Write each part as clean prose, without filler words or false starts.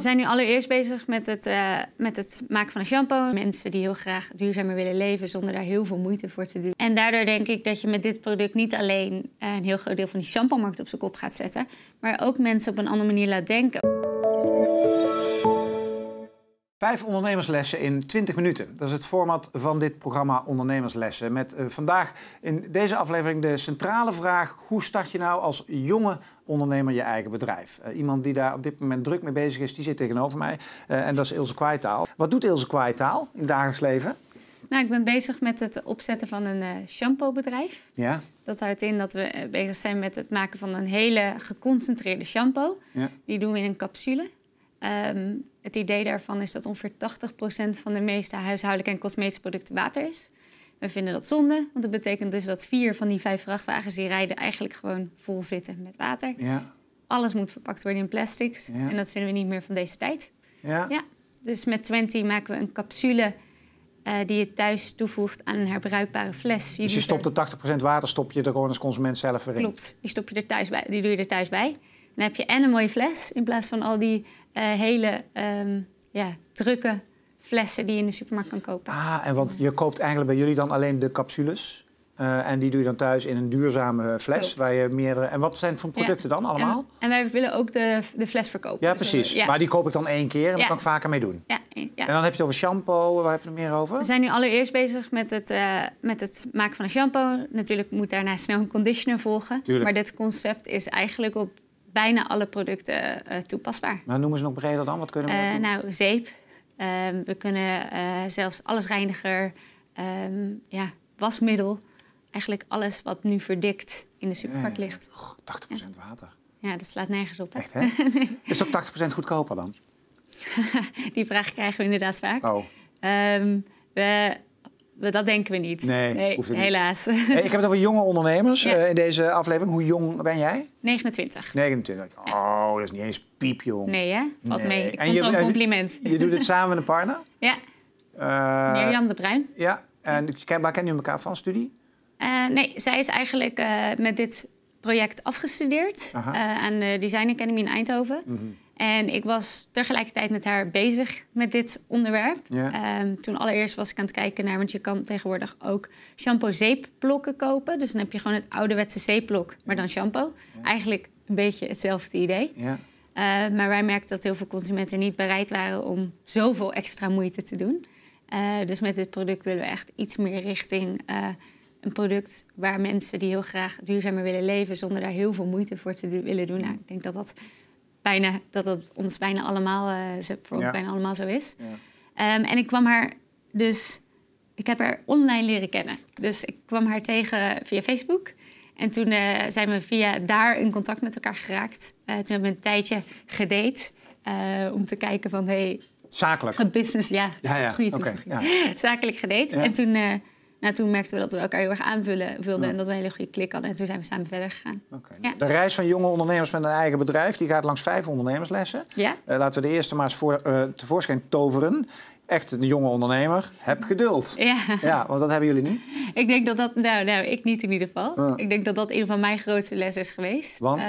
We zijn nu allereerst bezig met het maken van een shampoo. Mensen die heel graag duurzamer willen leven zonder daar heel veel moeite voor te doen. En daardoor denk ik dat je met dit product niet alleen een heel groot deel van die shampoo-markt op zijn kop gaat zetten, maar ook mensen op een andere manier laat denken. 5 ondernemerslessen in 20 minuten. Dat is het format van dit programma Ondernemerslessen. Met vandaag in deze aflevering de centrale vraag: hoe start je nou als jonge ondernemer je eigen bedrijf? Iemand die daar op dit moment druk mee bezig is, die zit tegenover mij. En dat is Ilse Kwaaitaal. Wat doet Ilse Kwaaitaal in het dagelijks leven? Nou, ik ben bezig met het opzetten van een shampoobedrijf. Ja. Dat houdt in dat we bezig zijn met het maken van een hele geconcentreerde shampoo. Ja. Die doen we in een capsule. Het idee daarvan is dat ongeveer 80% van de meeste huishoudelijke en cosmetische producten water is. We vinden dat zonde, want dat betekent dus dat 4 van die 5 vrachtwagens die rijden eigenlijk gewoon vol zitten met water. Ja. Alles moet verpakt worden in plastics en dat vinden we niet meer van deze tijd. Ja. Ja. Dus met 20 maken we een capsule die je thuis toevoegt aan een herbruikbare fles. Dus je stopt de 80% water stop je er gewoon als consument zelf weer in? Klopt, die doe je er thuis bij. Dan heb je en een mooie fles in plaats van al die hele drukke flessen die je in de supermarkt kan kopen. En want je koopt eigenlijk bij jullie dan alleen de capsules. En die doe je dan thuis in een duurzame fles. Klopt. Waar je meerdere. En wat zijn het voor producten dan allemaal? En wij willen ook de fles verkopen. Ja, precies. Dus, maar die koop ik dan 1 keer en daar kan ik vaker mee doen. Ja. En dan heb je het over shampoo. Waar heb je het meer over? We zijn nu allereerst bezig met het maken van een shampoo. Natuurlijk moet daarna snel een conditioner volgen. Tuurlijk. Maar dit concept is eigenlijk op bijna alle producten toepasbaar. Maar noemen ze nog breder dan? Wat kunnen we doen? Nou, zeep. We kunnen zelfs allesreiniger, wasmiddel. Eigenlijk alles wat nu verdikt in de supermarkt ligt. 80% water. Ja, dat slaat nergens op. Hè? Echt, hè? Nee. Is het ook 80% goedkoper dan? Die vraag krijgen we inderdaad vaak. Oh. Dat denken we niet. Nee, hoeft het niet. Helaas. Hey, ik heb het over jonge ondernemers in deze aflevering. Hoe jong ben jij? 29. 29. Oh, dat is niet eens piepjong. Nee, hè? Valt mee. Ik vond het wel een compliment. Je doet het samen met een partner? Ja. Mirjam de Bruin. Ja. En waar kennen jullie elkaar van? Studie? Nee, zij is eigenlijk met dit project afgestudeerd aan de Design Academy in Eindhoven. Mm-hmm. En ik was tegelijkertijd met haar bezig met dit onderwerp. Ja. Toen allereerst was ik aan het kijken naar, want je kan tegenwoordig ook shampoo-zeepblokken kopen. Dus dan heb je gewoon het ouderwetse zeepblok, maar dan shampoo. Ja. Eigenlijk een beetje hetzelfde idee. Ja. Maar wij merkten dat heel veel consumenten niet bereid waren om zoveel extra moeite te doen. Dus met dit product willen we echt iets meer richting een product waar mensen die heel graag duurzamer willen leven zonder daar heel veel moeite voor te willen doen. Nou, ik denk dat dat ons bijna allemaal, voor ons bijna allemaal zo is. Ja. En ik heb haar online leren kennen. Dus ik kwam haar tegen via Facebook. En toen zijn we via daar in contact met elkaar geraakt. Toen hebben we een tijdje gedate om te kijken van, zakelijk? Business, goede toevoeging. Ja. Zakelijk gedate. Ja. En toen merkten we dat we elkaar heel erg aanvulden en dat we een hele goede klik hadden. En toen zijn we samen verder gegaan. Okay. Ja. De reis van jonge ondernemers met een eigen bedrijf die gaat langs 5 ondernemerslessen. Ja. Laten we de eerste maar eens tevoorschijn toveren. Echt een jonge ondernemer, heb geduld. Ja, want dat hebben jullie niet. Ik denk dat ik niet in ieder geval. Ik denk dat dat een van mijn grootste lessen is geweest. Want?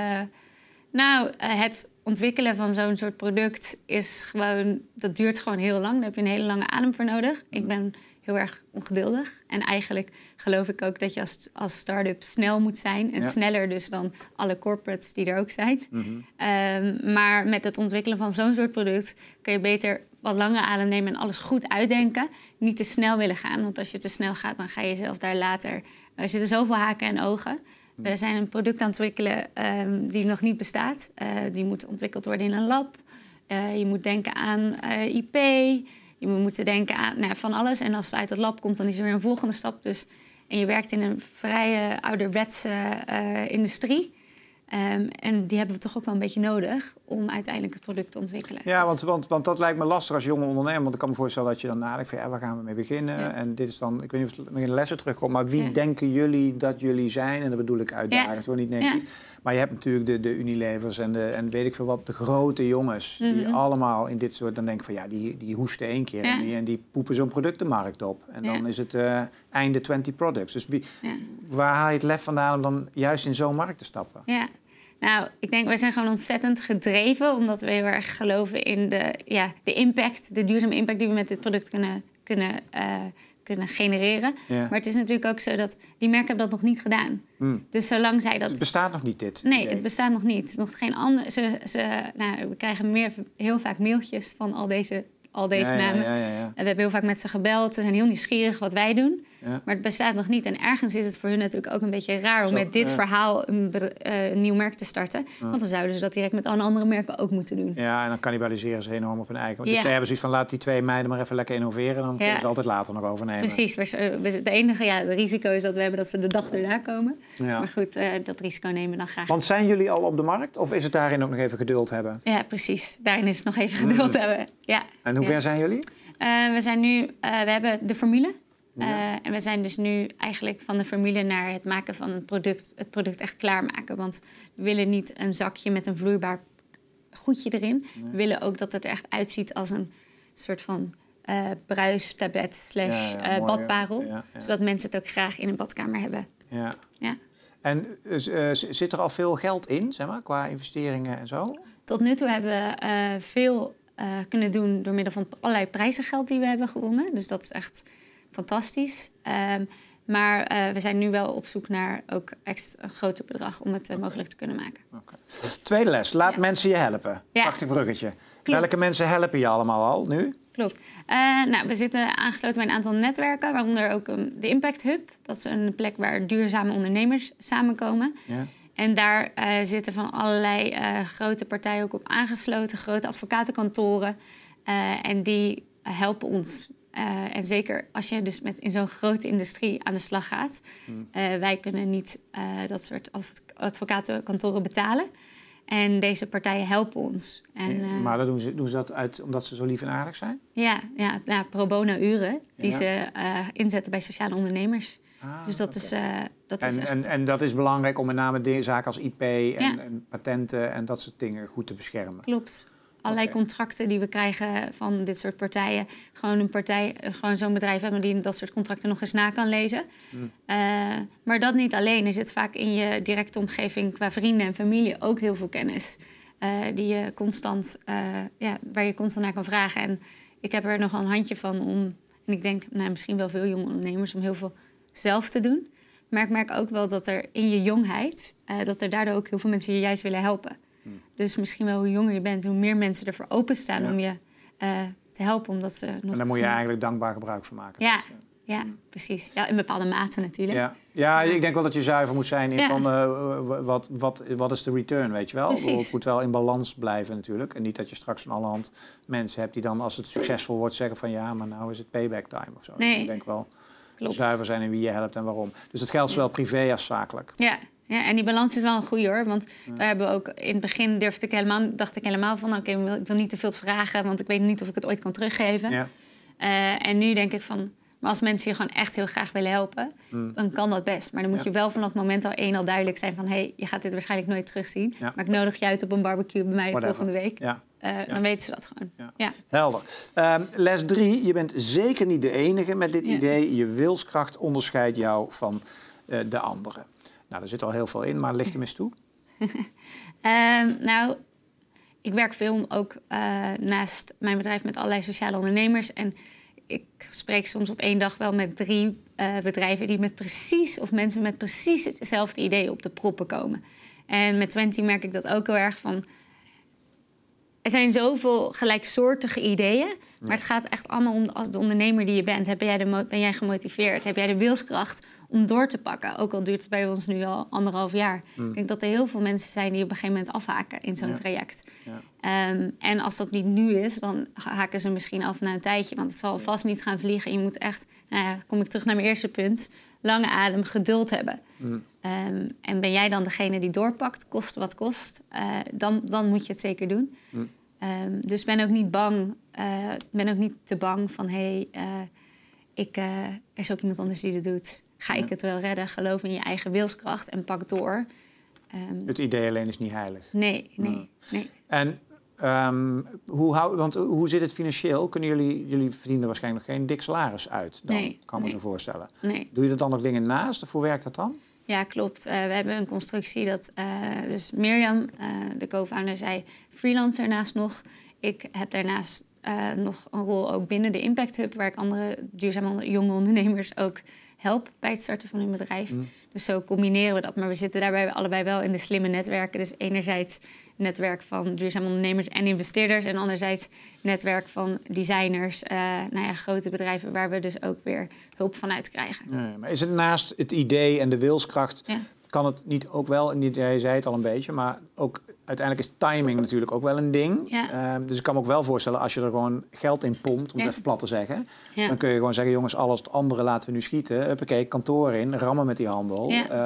Het ontwikkelen van zo'n soort product is gewoon, dat duurt gewoon heel lang. Daar heb je een hele lange adem voor nodig. Ik ben heel erg ongeduldig. En eigenlijk geloof ik ook dat je als start-up snel moet zijn. En sneller dus dan alle corporates die er ook zijn. Mm-hmm. Maar met het ontwikkelen van zo'n soort product kun je beter wat langer adem nemen en alles goed uitdenken. Niet te snel willen gaan, want als je te snel gaat, dan ga je zelf daar later. Er zitten zoveel haken en ogen. We zijn een product aan het ontwikkelen die nog niet bestaat. Die moet ontwikkeld worden in een lab. Je moet denken aan IP. Je moet denken aan van alles. En als het uit het lab komt, dan is er weer een volgende stap. En je werkt in een vrij ouderwetse industrie. En die hebben we toch ook wel een beetje nodig om uiteindelijk het product te ontwikkelen. Ja, want dat lijkt me lastig als jonge ondernemer. Want ik kan me voorstellen dat je dan nadenkt van waar gaan we mee beginnen? Ja. En dit is dan, ik weet niet of het nog in de lessen terugkomt, maar wie denken jullie dat jullie zijn? En dat bedoel ik uitdagend, hoor, niet negatief. Maar je hebt natuurlijk de Unilevers en weet ik veel wat, de grote jongens. Die allemaal in dit soort, dan denk ik van die hoesten 1 keer en die poepen zo'n product de markt op. En dan is het einde 20 products. Dus waar haal je het lef vandaan om dan juist in zo'n markt te stappen? Ja. Nou, ik denk, wij zijn gewoon ontzettend gedreven... omdat we heel erg geloven in de impact... de duurzame impact die we met dit product kunnen genereren. Ja. Maar het is natuurlijk ook zo dat die merken hebben dat nog niet gedaan. Dus zolang zij dat... Het bestaat nog niet, dit? Nee, het bestaat nog niet. Nog geen andere... we krijgen heel vaak mailtjes van al deze namen. En we hebben heel vaak met ze gebeld. Ze zijn heel nieuwsgierig wat wij doen. Ja. Maar het bestaat nog niet. En ergens is het voor hun natuurlijk ook een beetje raar... om met dit verhaal een nieuw merk te starten. Ja. Want dan zouden ze dat direct met alle andere merken ook moeten doen. Ja, en dan cannibaliseren ze enorm op hun eigen. Dus ze hebben zoiets van, laat die 2 meiden maar even lekker innoveren... dan kunnen ze altijd later nog overnemen. Precies. Het enige risico is dat we hebben dat ze de dag erna komen. Ja. Maar goed, dat risico nemen we dan graag. Want zijn jullie al op de markt? Of is het daarin ook nog even geduld hebben? Ja, precies. Daarin is het nog even geduld hebben. Ja. En hoe ver zijn jullie? We hebben de formule... en we zijn dus nu eigenlijk van de formule naar het maken van het product echt klaarmaken. Want we willen niet een zakje met een vloeibaar goedje erin. Nee. We willen ook dat het er echt uitziet als een soort van bruistablet / badparel. Zodat mensen het ook graag in een badkamer hebben. Ja. En zit er al veel geld in, zeg maar, qua investeringen en zo? Tot nu toe hebben we veel kunnen doen door middel van allerlei prijzengeld die we hebben gewonnen. Dus dat is echt... fantastisch. Maar we zijn nu wel op zoek naar ook een groter bedrag om het mogelijk te kunnen maken. Okay. Tweede les. Laat mensen je helpen. Prachtig bruggetje. Klopt. Welke mensen helpen je allemaal al nu? Klopt. We zitten aangesloten bij een aantal netwerken, waaronder ook de Impact Hub. Dat is een plek waar duurzame ondernemers samenkomen. Ja. En daar zitten van allerlei grote partijen ook op aangesloten, grote advocatenkantoren. En die helpen ons. En zeker als je dus in zo'n grote industrie aan de slag gaat. Wij kunnen niet dat soort advocatenkantoren betalen. En deze partijen helpen ons. Maar doen ze dat omdat ze zo lief en aardig zijn? Ja, pro bono uren die ze inzetten bij sociale ondernemers. Dus dat is echt... En dat is belangrijk om met name zaken als IP en patenten en dat soort dingen goed te beschermen? Klopt. Allerlei contracten die we krijgen van dit soort partijen. Gewoon zo'n bedrijf hebben die dat soort contracten nog eens na kan lezen. Maar dat niet alleen. Er zit vaak in je directe omgeving qua vrienden en familie ook heel veel kennis. Die je waar je constant naar kan vragen. En ik heb er nog een handje van om... En ik denk misschien wel veel jonge ondernemers om heel veel zelf te doen. Maar ik merk ook wel dat er in je jongheid... dat er daardoor ook heel veel mensen je juist willen helpen. Dus misschien wel hoe jonger je bent, hoe meer mensen ervoor openstaan om je te helpen. Omdat ze nog en daar moet je eigenlijk dankbaar gebruik van maken. Ja, precies. Ja, in bepaalde mate natuurlijk. Ja, ik denk wel dat je zuiver moet zijn in van wat is de return, weet je wel? Het moet wel in balans blijven natuurlijk. En niet dat je straks van alle hand mensen hebt die dan als het succesvol wordt zeggen van ja, maar nou is het payback time of zo. Nee. Ik denk wel zuiver zijn in wie je helpt en waarom. Dus dat geldt zowel privé als zakelijk. Ja, en die balans is wel een goede hoor. Want daar hebben we ook in het begin dacht ik helemaal van... oké, ik wil niet te veel vragen, want ik weet niet of ik het ooit kan teruggeven. Ja. En nu denk ik van... maar als mensen je gewoon echt heel graag willen helpen... dan kan dat best. Maar dan moet je wel vanaf het moment al duidelijk zijn van... hey, je gaat dit waarschijnlijk nooit terugzien. Ja. Maar ik nodig je uit op een barbecue bij mij volgende week. Dan weten ze dat gewoon. Ja. Helder. Les 3. Je bent zeker niet de enige met dit idee. Je wilskracht onderscheidt jou van de anderen. Nou, daar zit al heel veel in, maar licht hem eens toe. Ik werk veel ook naast mijn bedrijf met allerlei sociale ondernemers. En ik spreek soms op 1 dag wel met 3 bedrijven die mensen met precies hetzelfde idee op de proppen komen. En met 20 merk ik dat ook heel erg van... Er zijn zoveel gelijksoortige ideeën, maar het gaat echt allemaal om als de ondernemer die je bent. Ben jij gemotiveerd? Heb jij de wilskracht om door te pakken? Ook al duurt het bij ons nu al 1,5 jaar. Ik denk dat er heel veel mensen zijn die op een gegeven moment afhaken in zo'n traject. En als dat niet nu is, dan haken ze misschien af na een tijdje. Want het zal vast niet gaan vliegen. Je moet echt, kom ik terug naar mijn eerste punt... lange adem, geduld hebben. En ben jij dan degene die doorpakt, kost wat kost... dan moet je het zeker doen. Dus ben ook niet bang. Ben ook niet te bang van... er is ook iemand anders die dit doet. Ga ik het wel redden? Geloof in je eigen wilskracht en pak door. Het idee alleen is niet heilig. Nee. En hoe zit het financieel? Jullie verdienen waarschijnlijk nog geen dik salaris uit. Dan kan me zo voorstellen. Nee. Doe je er dan nog dingen naast? Of hoe werkt dat dan? Ja, klopt. We hebben een constructie dat... dus Mirjam, de co-founder, zij freelancer naast nog. Ik heb daarnaast nog een rol ook binnen de Impact Hub... waar ik andere duurzame jonge ondernemers ook help bij het starten van hun bedrijf. Dus zo combineren we dat. Maar we zitten daarbij allebei wel in de slimme netwerken. Dus enerzijds netwerk van duurzame ondernemers en investeerders... en anderzijds netwerk van designers, grote bedrijven... waar we dus ook weer hulp van uit krijgen. Nee, maar is het naast het idee en de wilskracht... kan het niet ook wel, je zei het al een beetje... maar ook uiteindelijk is timing natuurlijk ook wel een ding. Ja. Dus ik kan me ook wel voorstellen, als je er gewoon geld in pompt... om het even plat te zeggen... dan kun je gewoon zeggen, jongens, alles het andere laten we nu schieten. Huppakee, kantoor in, rammen met die handel...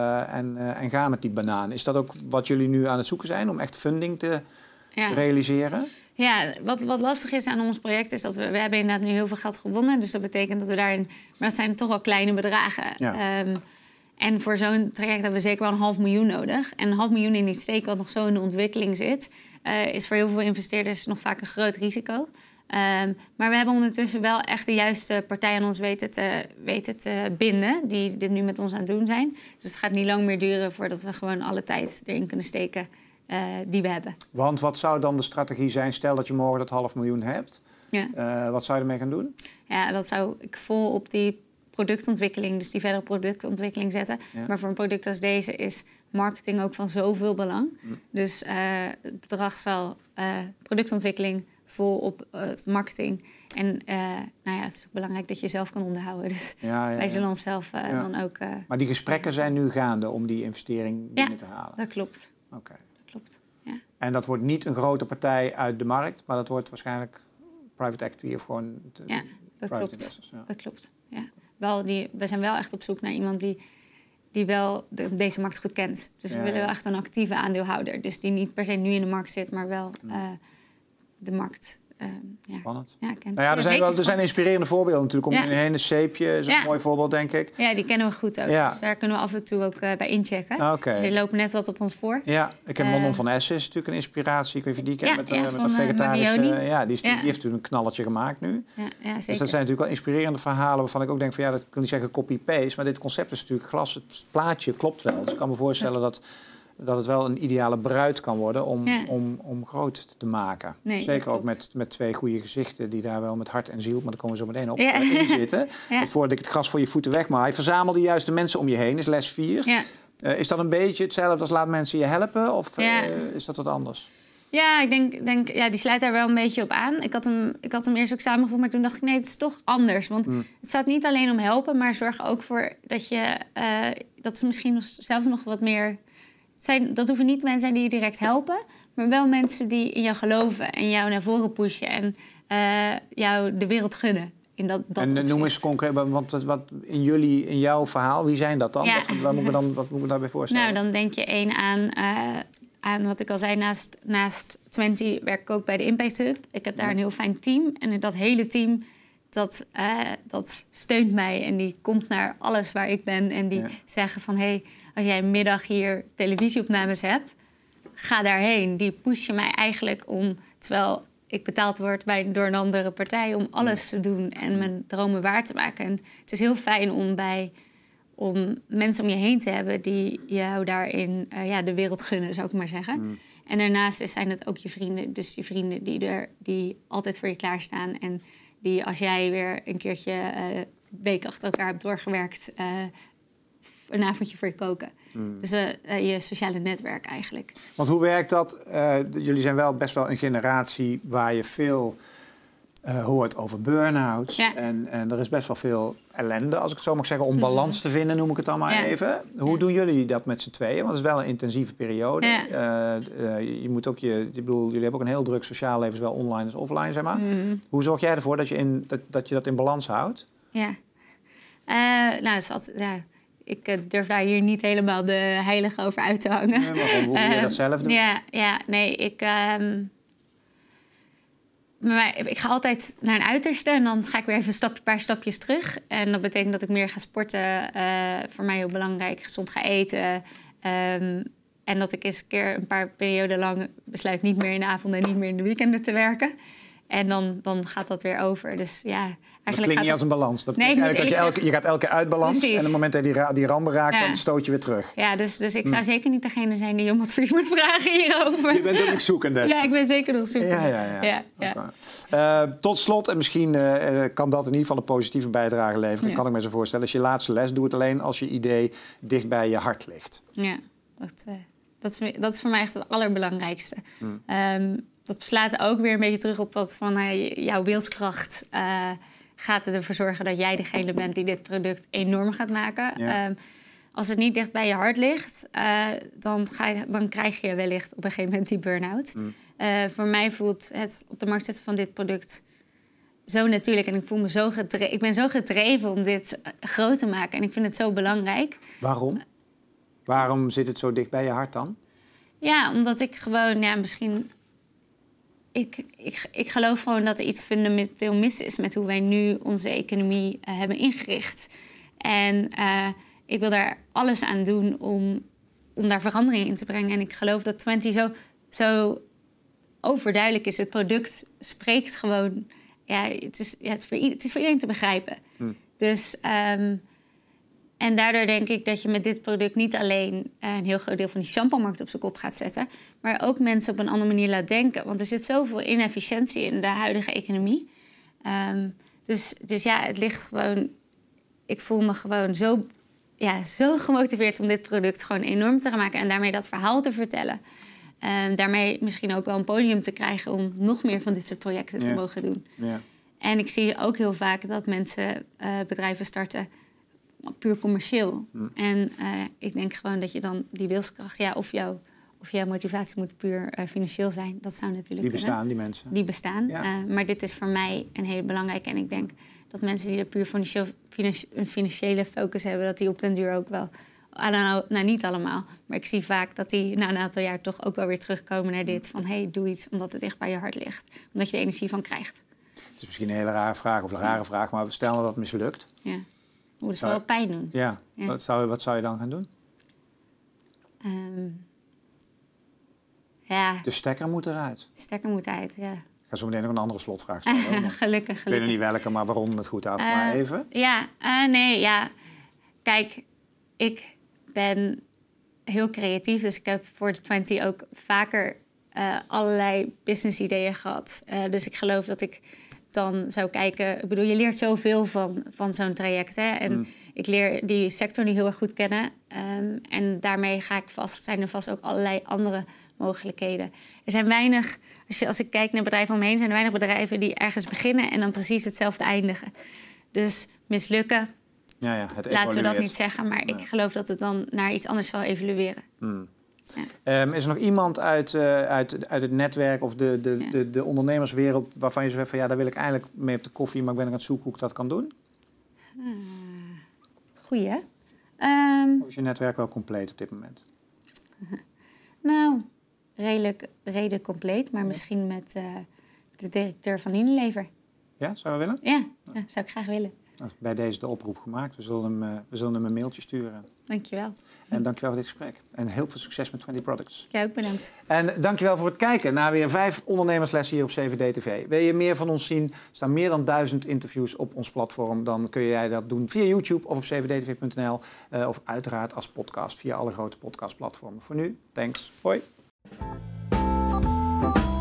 en gaan met die banaan. Is dat ook wat jullie nu aan het zoeken zijn... om echt funding te realiseren? Ja, wat lastig is aan ons project is dat we hebben inderdaad nu heel veel geld gewonnen. Dus dat betekent dat we daarin... Maar dat zijn toch wel kleine bedragen. Ja. En voor zo'n traject hebben we zeker wel 500.000 nodig. En 500.000 in iets steken wat nog zo in de ontwikkeling zit... is voor heel veel investeerders nog vaak een groot risico. Maar we hebben ondertussen wel echt de juiste partij aan ons weten te binden... die dit nu met ons aan het doen zijn. Dus het gaat niet lang meer duren voordat we gewoon alle tijd erin kunnen steken... die we hebben. Want wat zou dan de strategie zijn? Stel dat je morgen dat 500.000 hebt. Ja. Wat zou je ermee gaan doen? Ja, dat zou ik vol op die productontwikkeling, dus die verdere productontwikkeling zetten. Ja. Maar voor een product als deze is marketing ook van zoveel belang. Dus het bedrag zal productontwikkeling vol op marketing. En het is ook belangrijk dat je zelf kan onderhouden. Dus wij zullen onszelf dan ook... Maar die gesprekken zijn nu gaande om die investering binnen te halen? Dat klopt. Oké. Klopt, ja. En dat wordt niet een grote partij uit de markt, maar dat wordt waarschijnlijk private equity of gewoon private investors. Ja, dat klopt. Ja. We zijn wel echt op zoek naar iemand die wel deze markt goed kent. Dus we willen wel echt een actieve aandeelhouder. Dus die niet per se nu in de markt zit, maar wel de markt... Spannend. Ja, er zijn inspirerende voorbeelden natuurlijk. Om je heen, een Zeepje is een mooi voorbeeld, denk ik. Ja, die kennen we goed ook. Ja. Dus daar kunnen we af en toe ook bij inchecken. Okay. Dus die lopen net wat op ons voor. Ja, ik heb Manon van Essen is natuurlijk een inspiratie. Ik weet niet of je die kent met een vegetarische... die heeft natuurlijk een knalletje gemaakt nu. Ja, zeker. Dus dat zijn natuurlijk wel inspirerende verhalen waarvan ik ook denk van dat kan niet zeggen copy-paste. Maar dit concept is natuurlijk glas. Het plaatje klopt wel. Dus ik kan me voorstellen dat het wel een ideale bruid kan worden om groot te maken. Nee, zeker ook met twee goede gezichten die daar wel met hart en ziel, maar daar komen we zo meteen op, in zitten. Voordat ik het gras voor je voeten wegmaai. Verzamel de juiste mensen om je heen, is les 4. Ja. Is dat een beetje hetzelfde als laat mensen je helpen? Of is dat wat anders? Ja, ik denk die sluit daar wel een beetje op aan. Ik had hem eerst ook samengevoegd, maar toen dacht ik nee, het is toch anders. Want het staat niet alleen om helpen, maar zorg ook voor dat je... dat is misschien zelfs nog wat meer... Dat hoeven niet mensen zijn die je direct helpen... maar wel mensen die in jou geloven en jou naar voren pushen... en jou de wereld gunnen. In dat en noem eens concreet, want wat in jouw verhaal, wie zijn dat dan? Ja. Wat moet ik daarbij voorstellen? Nou, dan denk je aan wat ik al zei, naast 20 werk ik ook bij de Impact Hub. Ik heb daar een heel fijn team. En dat hele team, dat steunt mij. En die komt naar alles waar ik ben. En die zeggen van, hey, als jij een middag hier televisieopnames hebt, ga daarheen. Die pushen mij eigenlijk om, terwijl ik betaald word door een andere partij, om alles te doen en mijn dromen waar te maken. En het is heel fijn om mensen om je heen te hebben die jou daarin de wereld gunnen, zou ik maar zeggen. En daarnaast zijn het ook je vrienden. Dus je vrienden die altijd voor je klaarstaan. En die als jij weer een keertje week achter elkaar hebt doorgewerkt, een avondje voor je koken. Dus je sociale netwerk eigenlijk. Want hoe werkt dat? Jullie zijn wel best wel een generatie waar je veel hoort over burn-outs. Ja. En er is best wel veel ellende, als ik het zo mag zeggen, om balans te vinden, noem ik het dan maar even. Hoe doen jullie dat met z'n tweeën? Want het is wel een intensieve periode. Ja. Je moet ook jullie hebben ook een heel druk sociaal leven, zowel online als offline, zeg maar. Hoe zorg jij ervoor dat je dat in balans houdt? Ja. Het is altijd... Ik durf daar hier niet helemaal de heilige over uit te hangen. Nee, maar hoe je dat zelf doet? Ik ga altijd naar een uiterste en dan ga ik weer even een paar stapjes terug. En dat betekent dat ik meer ga sporten. Voor mij heel belangrijk, gezond ga eten. En dat ik eens een keer een paar perioden lang besluit niet meer in de avonden en niet meer in de weekenden te werken. En dan gaat dat weer over. Dus ja, dat klinkt niet als een balans. Dat nee, dat je gaat elke keer uit balans. Precies. En op het moment dat je die randen raakt, dan stoot je weer terug. Ja, dus ik zou zeker niet degene zijn die om advies moet vragen hierover. Je bent ook nog zoekende. Ja, ik ben zeker nog zoekende. Ja. Tot slot, en misschien kan dat in ieder geval een positieve bijdrage leveren. Kan ik me zo voorstellen. Als je laatste les, doe het alleen als je idee dicht bij je hart ligt. Ja, dat is voor mij echt het allerbelangrijkste. Dat slaat ook weer een beetje terug op wat van jouw wilskracht gaat ervoor zorgen dat jij degene bent die dit product enorm gaat maken. Ja. Als het niet dicht bij je hart ligt, dan krijg je wellicht op een gegeven moment die burn-out. Voor mij voelt het op de markt zetten van dit product zo natuurlijk. En ik voel me ik ben zo gedreven om dit groot te maken. En ik vind het zo belangrijk. Waarom? Waarom zit het zo dicht bij je hart dan? Ja, omdat ik gewoon, misschien... Ik geloof gewoon dat er iets fundamenteel mis is met hoe wij nu onze economie hebben ingericht. En ik wil daar alles aan doen om daar verandering in te brengen. En ik geloof dat 20 zo overduidelijk is. Het product spreekt gewoon... het is voor iedereen te begrijpen. Dus... En daardoor denk ik dat je met dit product niet alleen een heel groot deel van die shampoo-markt op zijn kop gaat zetten, maar ook mensen op een andere manier laat denken. Want er zit zoveel inefficiëntie in de huidige economie. Dus ja, het ligt gewoon... Ik voel me gewoon zo gemotiveerd om dit product gewoon enorm te gaan maken en daarmee dat verhaal te vertellen. Daarmee misschien ook wel een podium te krijgen om nog meer van dit soort projecten te mogen doen. Ja. En ik zie ook heel vaak dat mensen bedrijven starten puur commercieel. En ik denk gewoon dat je dan die wilskracht... Of jouw motivatie moet puur financieel zijn. Dat zou natuurlijk Die bestaan, kunnen. Die mensen. Die bestaan. Ja. Maar dit is voor mij een hele belangrijke. En ik denk dat mensen die er puur een financiële focus hebben... dat die op den duur ook wel... niet allemaal. Maar ik zie vaak dat die na een aantal jaar toch ook wel weer terugkomen naar dit. Van doe iets omdat het dicht bij je hart ligt. Omdat je er energie van krijgt. Het is misschien een hele rare vraag, maar stel dat het mislukt. Ja. Dat zal wel pijn doen. Ja. Wat zou je dan gaan doen? De stekker moet eruit. De stekker moet uit, ja. Ik ga zo meteen nog een andere slotvraag stellen. Gelukkig. Ik weet nog niet welke, maar we ronden het goed af. Maar even. Kijk, ik ben heel creatief. Dus ik heb voor de 20 ook vaker allerlei business ideeën gehad. Dus ik geloof dat ik dan zou kijken... Ik bedoel, je leert zoveel van zo'n traject. Hè? En ik leer die sector niet heel erg goed kennen. En daarmee zijn er vast ook allerlei andere mogelijkheden. Er zijn weinig... Als ik kijk naar bedrijven om me heen... zijn er weinig bedrijven die ergens beginnen... en dan precies hetzelfde eindigen. Dus mislukken... laten we dat niet zeggen. Maar ik geloof dat het dan naar iets anders zal evolueren. Ja. Is er nog iemand uit het netwerk of de ondernemerswereld... waarvan je zegt van daar wil ik eigenlijk mee op de koffie... maar ik ben aan het zoeken hoe ik dat kan doen? Goeie. Of is je netwerk wel compleet op dit moment? Nou, redelijk compleet. Maar misschien met de directeur van Unilever. Ja, zou je willen? Ja, zou ik graag willen. Bij deze de oproep gemaakt. We zullen hem een mailtje sturen. Dankjewel. En dankjewel voor dit gesprek. En heel veel succes met 20 Products. Jij ook bedankt. En dankjewel voor het kijken naar weer 5 ondernemerslessen hier op 7D TV. Wil je meer van ons zien? Er staan meer dan 1000 interviews op ons platform. Dan kun jij dat doen via YouTube of op 7dtv.nl. Of uiteraard als podcast via alle grote podcastplatformen. Voor nu, thanks. Hoi.